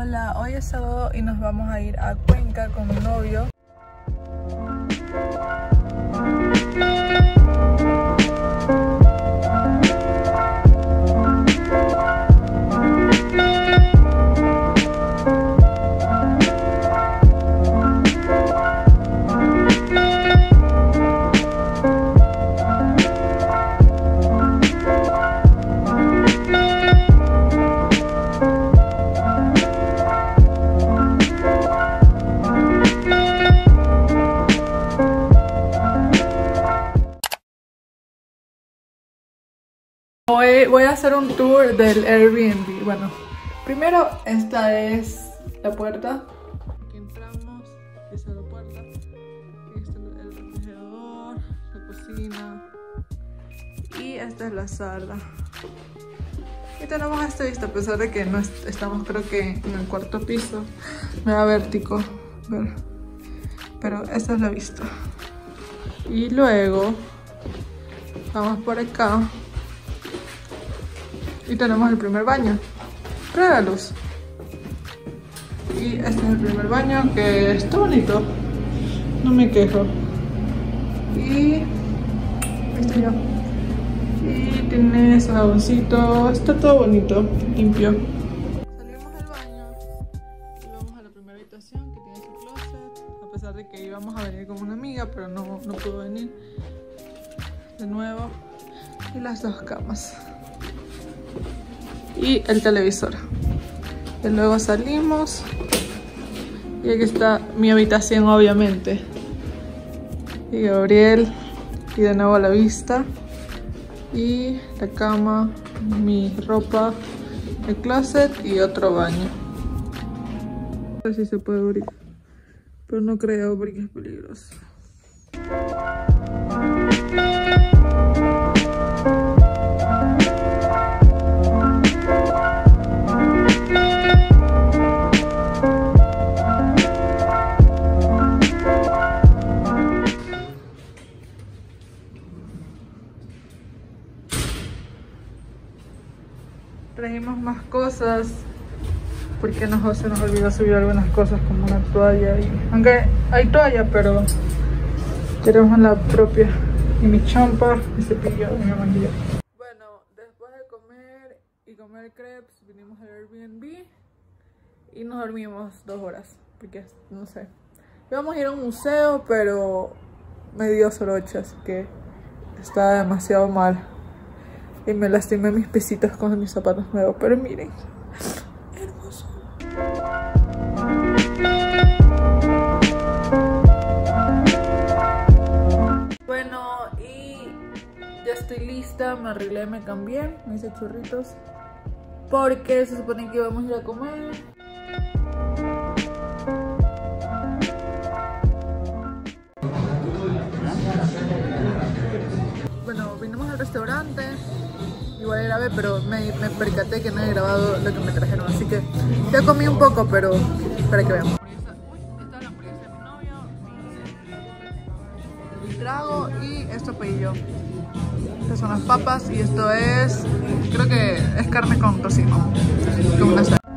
Hola, hoy es sábado y nos vamos a ir a Cuenca con mi novio. Voy a hacer un tour del Airbnb. Bueno, primero esta es la puerta. Aquí entramos, esta es la puerta. Aquí está el refrigerador, la cocina. Y esta es la sala. Y tenemos esta vista, a pesar de que no estamos, creo que en el cuarto piso. Me da vértigo ver. Pero esta es la vista. Y luego vamos por acá. Y tenemos el primer baño. Trae la luz. Y este es el primer baño, que está bonito. No me quejo. Y ahí estoy yo. Y tiene su jaboncito. Está todo bonito, limpio. Salimos del baño y vamos a la primera habitación, que tiene su closet. A pesar de que íbamos a venir con una amiga, pero no pudo venir. De nuevo. Y las dos camas. Y el televisor. Y luego salimos. Y aquí está mi habitación, obviamente. Y Gabriel. Y de nuevo a la vista. Y la cama, mi ropa, el closet y otro baño. No sé si se puede abrir, pero no creo porque es peligroso. Trajimos más cosas porque se nos olvidó subir algunas cosas como una toalla. Aunque hay toalla, pero queremos la propia. Y mi champa, mi cepillo y mi manguilla. Bueno, después de comer y comer crepes, vinimos al Airbnb y nos dormimos 2 horas. Porque no sé. Íbamos a ir a un museo, pero me dio soroche, así que estaba demasiado mal. Y me lastimé mis pisitos con mis zapatos nuevos. Pero miren, hermoso. Bueno, y ya estoy lista. Me arreglé, me cambié, me hice churritos. Porque se supone que íbamos a ir a comer. Bueno, vinimos al restaurante. Igual grabé, pero me percaté que no he grabado lo que me trajeron, así que ya comí un poco, pero para que vean. Esta es la hamburguesa de mi novio, mi trago y esto pedí yo. Estas son las papas y esto es, creo que es carne con tocino, con una sal.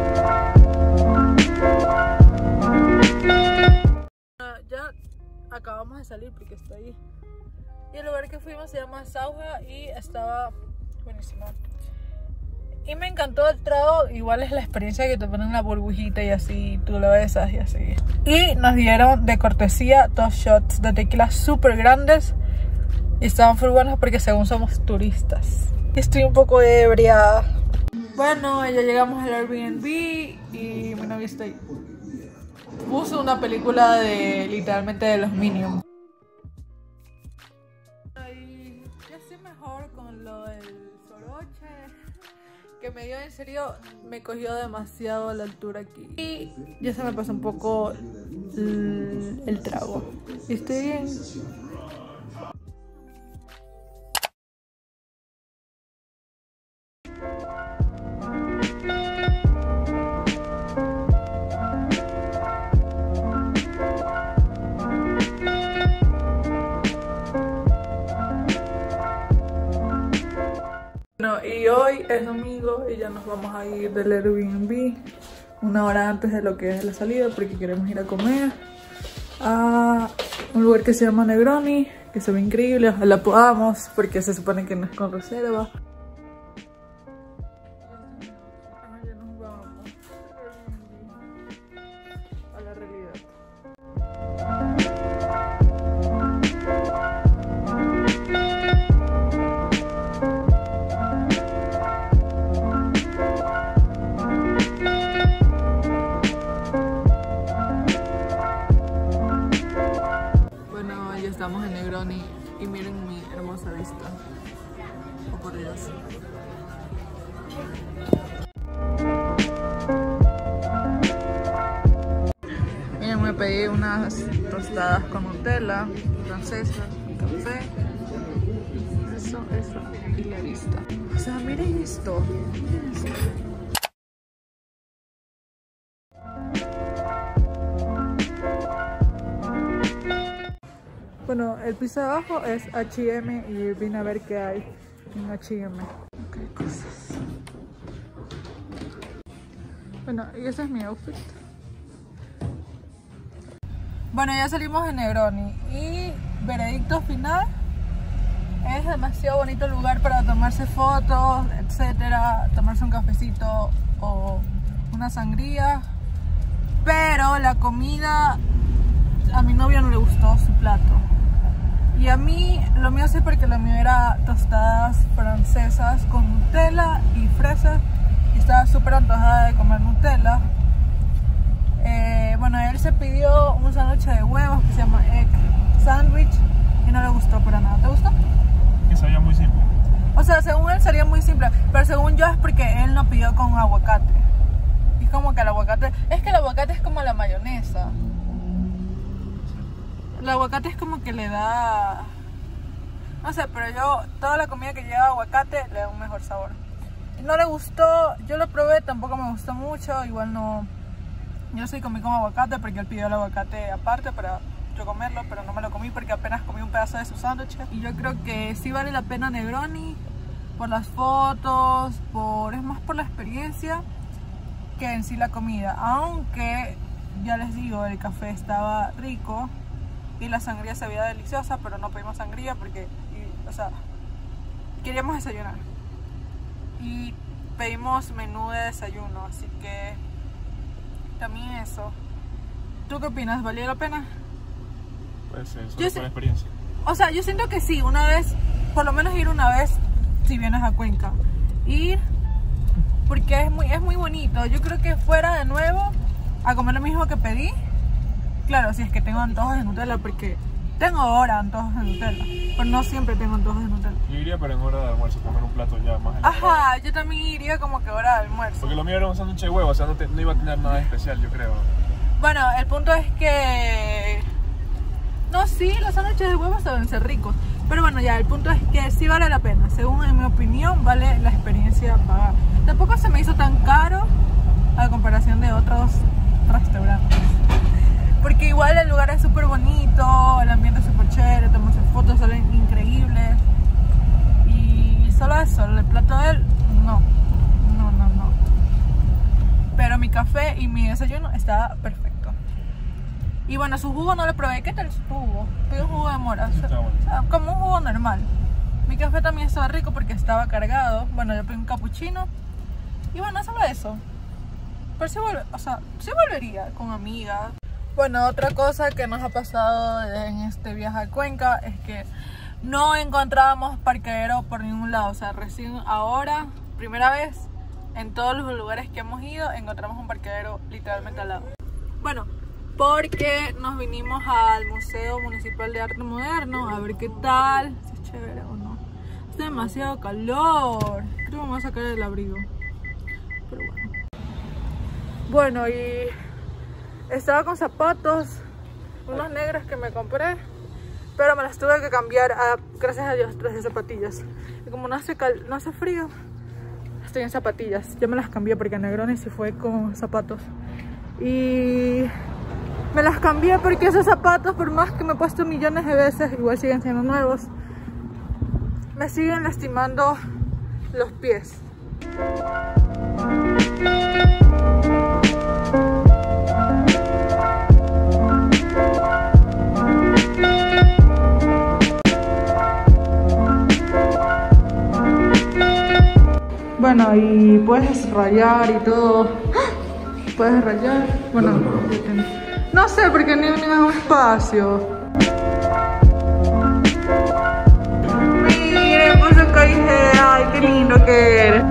Ya acabamos de salir porque está ahí. Y el lugar que fuimos se llama Sauja y estaba buenísimo. Y me encantó el trago. Igual es la experiencia que te ponen la burbujita y así, tú lo besas y así. Y nos dieron de cortesía 2 shots de tequila súper grandes. Y estaban full buenos porque según somos turistas. Y estoy un poco ebria. Bueno, ya llegamos al Airbnb y mi novia está ahí. Puso una película de literalmente de los Minions. Ya estoy mejor con lo del soroche que me dio, en serio, me cogió demasiado a la altura aquí. Y ya se me pasó un poco el trago. Y estoy bien. Bueno, y hoy es domingo y ya nos vamos a ir del Airbnb. una hora antes de lo que es la salida, porque queremos ir a comer a un lugar que se llama Negroni, que se ve increíble. Ojalá podamos, porque se supone que no es con reserva. Ya nos vamos a la realidad. Bueno, ya estamos en Negroni y miren mi hermosa vista. Oh, por Dios. Miren, me pedí unas tostadas con Nutella, francesas, café. Eso, y la vista. O sea, miren esto. Miren esto. Bueno, el piso de abajo es H&M y vine a ver qué hay en H&M. Ok, cosas. Bueno, y ese es mi outfit. Bueno, ya salimos de Negroni y veredicto final. Es demasiado bonito el lugar para tomarse fotos, etcétera, tomarse un cafecito o una sangría. Pero la comida, a mi novio no le gustó su plato. Y a mí, lo mío sí, porque lo mío era tostadas francesas con Nutella y fresas. Y estaba súper antojada de comer Nutella. Bueno, él se pidió un sándwich de huevos que se llama egg sandwich y no le gustó para nada. ¿Te gustó? Que sabía muy simple. O sea, según él sería muy simple, pero según yo es porque él no pidió con aguacate. Y es como que el aguacate... Es que el aguacate es como la mayonesa. El aguacate es como que le da... No sé, pero yo... Toda la comida que lleva aguacate le da un mejor sabor. No le gustó, yo lo probé, tampoco me gustó mucho. Igual no... Yo sí comí con aguacate porque él pidió el aguacate aparte para yo comerlo, pero no me lo comí porque apenas comí un pedazo de su sándwich. Y yo creo que sí vale la pena Negroni por las fotos, es más por la experiencia que en sí la comida. Aunque, ya les digo, el café estaba rico y la sangría se veía deliciosa, pero no pedimos sangría porque, o sea, queríamos desayunar. Y pedimos menú de desayuno, así que también eso. ¿Tú qué opinas? ¿Valió la pena? Puede ser, solo por la experiencia. O sea, yo siento que sí, una vez, por lo menos ir una vez si vienes a Cuenca. Ir, porque es muy bonito. Yo creo que fuera de nuevo a comer lo mismo que pedí. Claro, si es que tengo antojos de Nutella, porque tengo ahora antojos de Nutella, pero no siempre tengo antojos de Nutella. Yo iría, pero en hora de almuerzo, comer un plato ya más elaborado. Ajá, yo también iría como que hora de almuerzo. Porque lo mío era un sándwich de huevo, o sea, no iba a tener nada especial, yo creo. Bueno, el punto es que... No, sí, los sándwiches de huevos deben ser ricos. Pero bueno, ya, el punto es que sí vale la pena. Según en mi opinión, vale la experiencia pagar. Tampoco se me hizo tan caro a comparación de otros restaurantes. Porque igual el lugar es súper bonito, el ambiente es súper chévere, tomarse fotos salen increíbles. Y solo eso, el plato de él, no. Pero mi café y mi desayuno estaba perfecto. Y bueno, su jugo no lo probé. ¿Qué tal su jugo? Pedí un jugo de mora, o sea, como un jugo normal. Mi café también estaba rico porque estaba cargado. Bueno, yo pedí un cappuccino. Y bueno, solo eso. Pero sí volvería con amigas. Bueno, otra cosa que nos ha pasado en este viaje a Cuenca es que no encontrábamos parqueadero por ningún lado. O sea, recién ahora, primera vez, en todos los lugares que hemos ido, encontramos un parqueadero literalmente al lado. Bueno, porque nos vinimos al Museo Municipal de Arte Moderno a ver qué tal, si es chévere o no. Hace demasiado calor, creo que me voy a sacar el abrigo, pero bueno. Bueno, y estaba con zapatos, unos negros que me compré, pero me las tuve que cambiar a, gracias a Dios, 3 de zapatillas. Y como no hace frío, estoy en zapatillas. Yo me las cambié porque Negroni se fue con zapatos. Y me las cambié porque esos zapatos, por más que me he puesto millones de veces, igual siguen siendo nuevos. Me siguen lastimando los pies. Bueno, y puedes rayar y todo. Puedes rayar. Bueno, no sé, porque ni es un espacio. Miren, puso cajero. Ay, qué lindo que eres.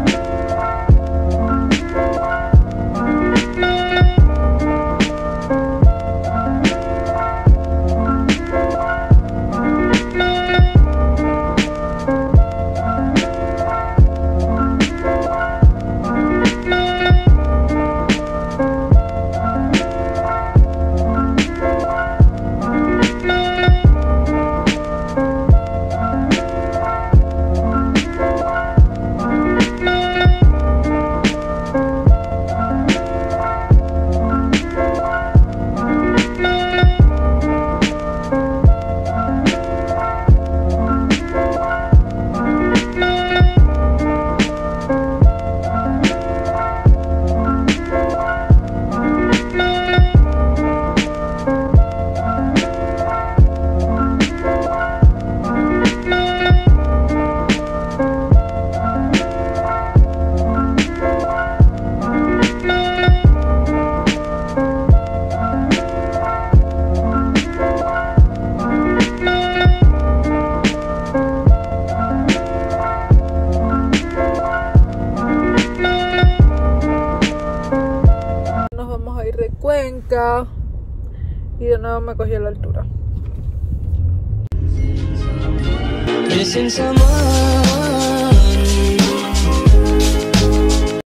Cuenca y de nuevo me cogí a la altura.